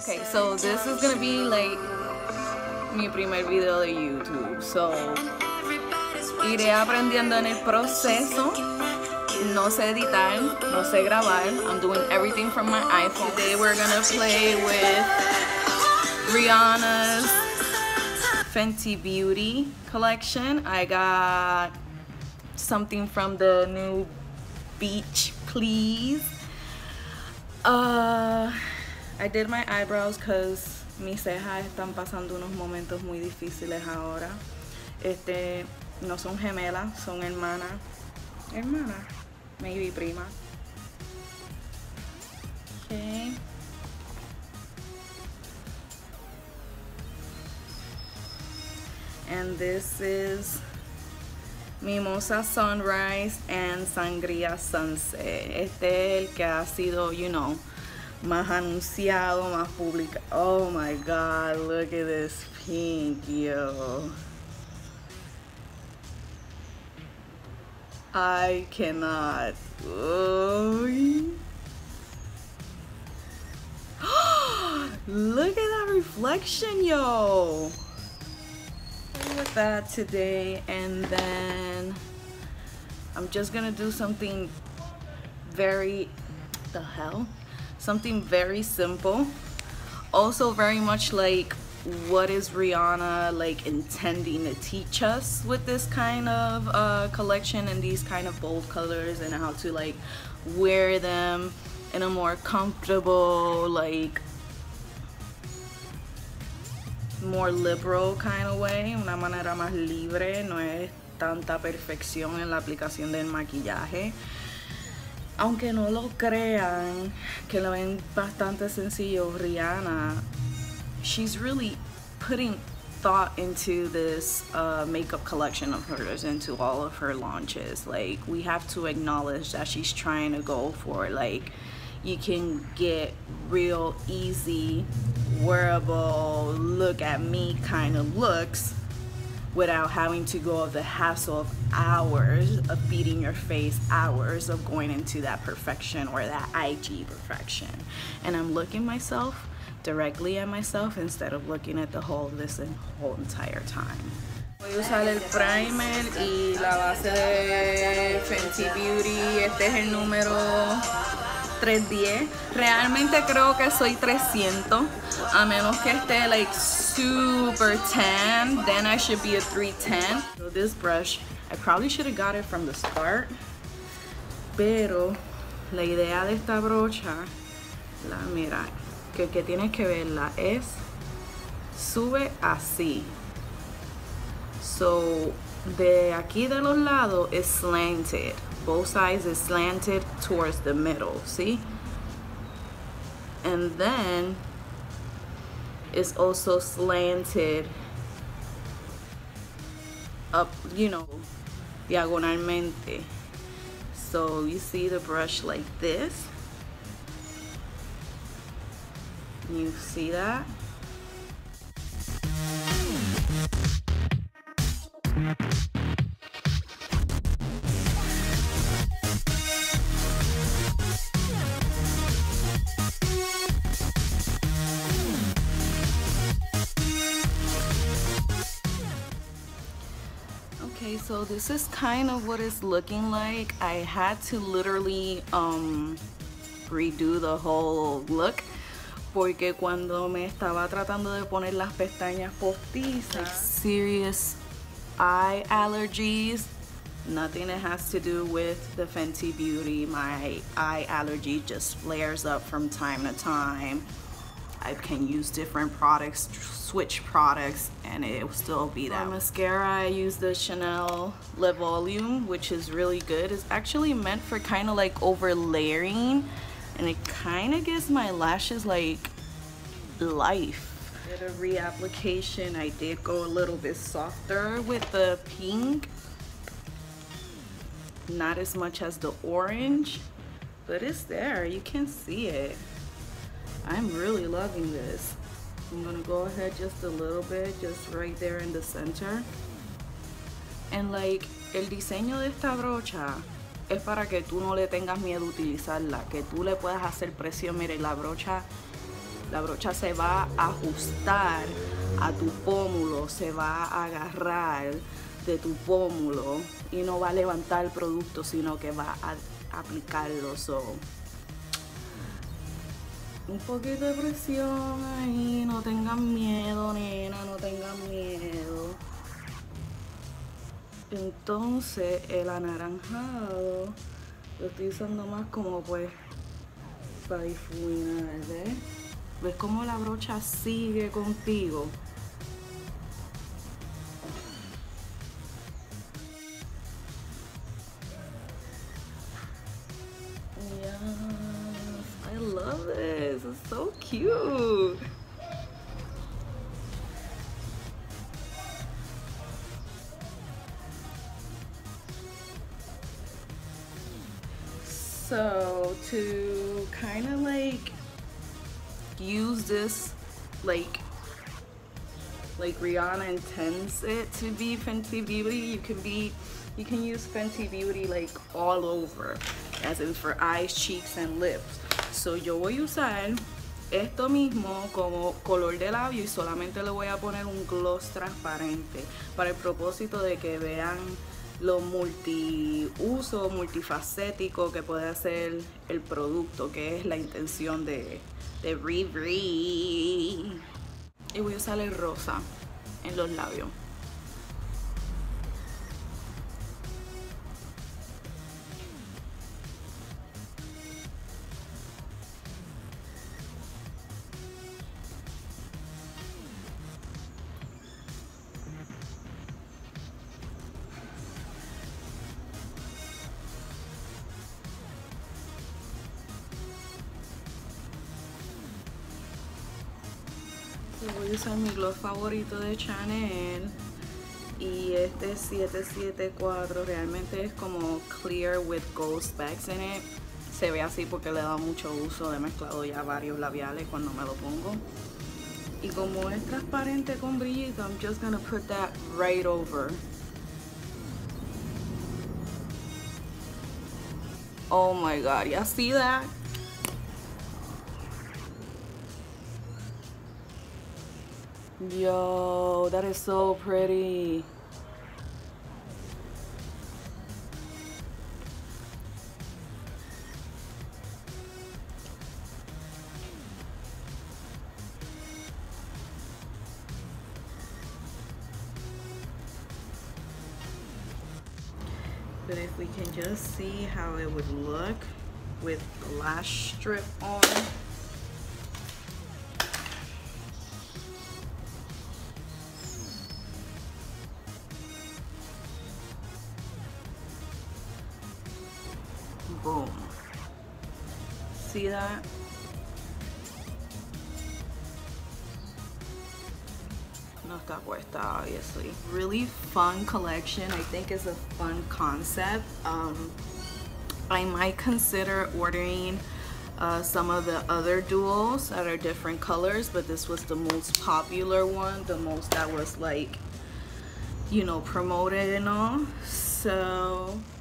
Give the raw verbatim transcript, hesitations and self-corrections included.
Okay, so this is gonna be like mi primer video de YouTube. So iré aprendiendo en el proceso. No sé editar, no sé grabar. I'm doing everything from my iPhone. Today we're gonna play with Rihanna's Fenty Beauty collection. I got something from the new Beach Please. Uh, I did my eyebrows because mis cejas están pasando unos momentos muy difíciles ahora. Este, no son gemelas, son hermanas. Hermanas, maybe prima. Okay. And this is Mimosa Sunrise and Sangria Sunset. Este es el que ha sido, you know, más anunciado, más publicado. Oh my god, look at this pink, yo. I cannot. Oh. Look at that reflection, yo. With that today, and then I'm just gonna do something very the hell something very simple, also very much like what is Rihanna like intending to teach us with this kind of uh, collection and these kind of bold colors, and how to like wear them in a more comfortable, like more liberal kind of way, una manera más libre, no es tanta perfección en la aplicación del maquillaje. Aunque no lo crean, que lo ven bastante sencillo, Rihanna, she's really putting thought into this uh, makeup collection of hers, into all of her launches. Like, we have to acknowledge that she's trying to go for, like, you can get real easy, wearable, look at me kind of looks without having to go of the hassle of hours of beating your face, hours of going into that perfection or that I G perfection. And I'm looking myself directly at myself instead of looking at the whole this whole entire time. Voy a usar el primer y la base de Fenty Beauty. Este es el número trescientos diez. Realmente creo que soy trescientos, a menos que esté like super tan, then I should be a three ten. So this brush, I probably should have got it from the start, pero la idea de esta brocha, la mira, que, que tienes que verla, es sube así. So de aquí de los lados is slanted. Both sides is slanted towards the middle, see? And then it's also slanted up, you know, diagonalmente. So you see the brush like this. You see that? Okay, so this is kind of what it's looking like. I had to literally um, redo the whole look porque cuando me estaba tratando de poner las pestañas postizas, like serious eye allergies, nothing that has to do with the Fenty Beauty. My eye allergy just flares up from time to time. I can use different products, switch products, and it will still be that. For mascara, I use the Chanel Le Volume, which is really good. It's actually meant for kind of like over layering, and it kind of gives my lashes like life. Did a reapplication. I did go a little bit softer with the pink, not as much as the orange, but it's there. You can see it. I'm really loving this. I'm gonna go ahead just a little bit, just right there in the center. And like, el diseño de esta brocha es para que tú no le tengas miedo a utilizarla, que tú le puedas hacer presión. Mire, la brocha La brocha se va a ajustar a tu pómulo, se va a agarrar de tu pómulo y no va a levantar el producto, sino que va a aplicarlo. So, un poquito de presión ahí, no tengan miedo, nena, no tengan miedo. Entonces el anaranjado lo estoy usando más como pues para difuminar, ¿ves? ¿Ves cómo la brocha sigue contigo? Yes, I love this, it's so cute. So to kind of like use this like like Rihanna intends it to be Fenty Beauty, you can be you can use Fenty Beauty like all over, as in for eyes, cheeks and lips. So yo voy a usar esto mismo como color de labio y solamente le voy a poner un gloss transparente para el propósito de que vean lo multiuso, multifacético que puede hacer el producto, que es la intención de, de Riri. Y voy a usar el rosa en los labios. Voy a usar mi gloss favorito de Chanel y este siete siete cuatro realmente es como clear with gold specks in it. Se ve así porque le da mucho uso, he mezclado ya varios labiales cuando me lo pongo. Y como es transparente con brillito, I'm just gonna put that right over. Oh my god, y'all see that? Yo, that is so pretty. But if we can just see how it would look with the lash strip on. Boom. See that? No está puesta, obviously. Really fun collection. I think it's a fun concept. Um, I might consider ordering uh, some of the other duals that are different colors, but this was the most popular one, the most that was like, you know, promoted and all. So